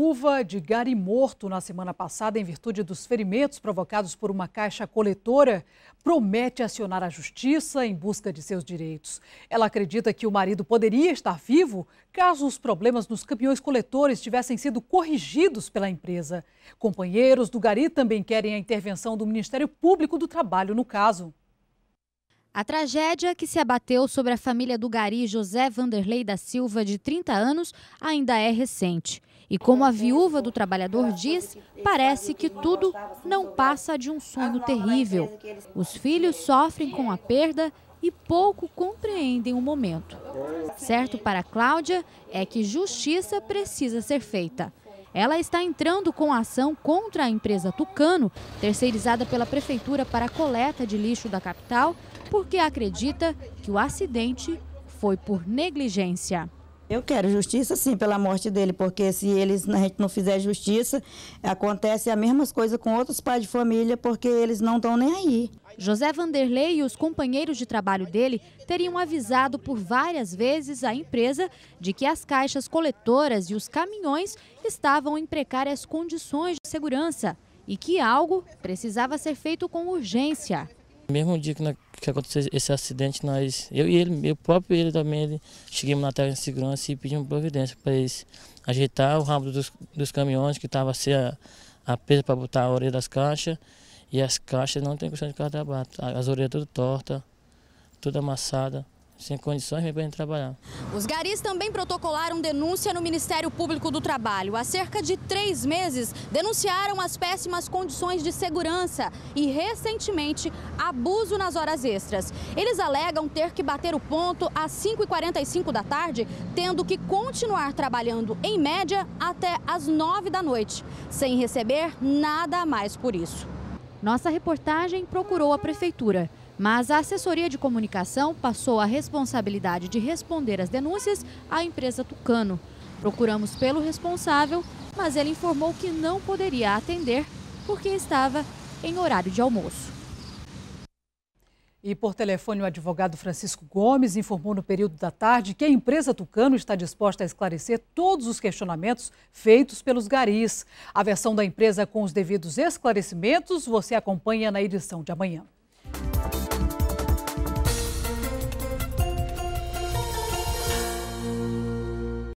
viúva de gari morto na semana passada em virtude dos ferimentos provocados por uma caixa coletora promete acionar a justiça em busca de seus direitos. Ela acredita que o marido poderia estar vivo caso os problemas nos caminhões coletores tivessem sido corrigidos pela empresa. Companheiros do gari também querem a intervenção do Ministério Público do Trabalho no caso. A tragédia que se abateu sobre a família do gari José Vanderlei da Silva, de 30 anos, ainda é recente. E como a viúva do trabalhador diz, parece que tudo não passa de um sonho terrível. Os filhos sofrem com a perda e pouco compreendem o momento. Certo para Cláudia é que justiça precisa ser feita. Ela está entrando com a ação contra a empresa Tucano, terceirizada pela Prefeitura para a coleta de lixo da capital, porque acredita que o acidente foi por negligência. Eu quero justiça, sim, pela morte dele, porque se a gente não fizer justiça, acontece a mesma coisa com outros pais de família, porque eles não estão nem aí. José Vanderlei e os companheiros de trabalho dele teriam avisado por várias vezes a empresa de que as caixas coletoras e os caminhões estavam em precárias condições de segurança e que algo precisava ser feito com urgência. No mesmo dia que aconteceu esse acidente, eu e ele, ele também, chegamos na técnica de segurança e pedimos providência para eles ajeitar o rabo dos caminhões que estava sem a peça para botar a orelha das caixas, e as caixas não tem condição de carregar, as orelhas tudo tortas, tudo amassada, sem condições mesmo para a gente trabalhar. Os garis também protocolaram denúncia no Ministério Público do Trabalho. Há cerca de 3 meses, denunciaram as péssimas condições de segurança e, recentemente, abuso nas horas extras. Eles alegam ter que bater o ponto às 5h45 da tarde, tendo que continuar trabalhando, em média, até às 9 da noite, sem receber nada a mais por isso. Nossa reportagem procurou a Prefeitura, mas a assessoria de comunicação passou a responsabilidade de responder às denúncias à empresa Tucano. Procuramos pelo responsável, mas ele informou que não poderia atender porque estava em horário de almoço. E por telefone, o advogado Francisco Gomes informou no período da tarde que a empresa Tucano está disposta a esclarecer todos os questionamentos feitos pelos garis. A versão da empresa com os devidos esclarecimentos você acompanha na edição de amanhã.